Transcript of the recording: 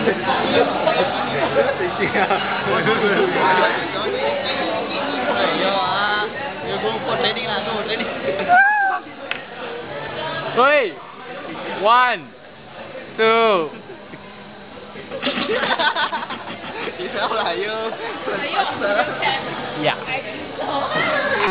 Oi, 1, 2. Đi theo lại vô. Dạ.